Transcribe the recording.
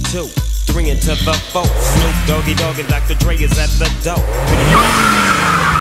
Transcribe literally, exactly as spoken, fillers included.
two, three into the four. Snoop Doggy Dogg and Doctor Dre is at the door.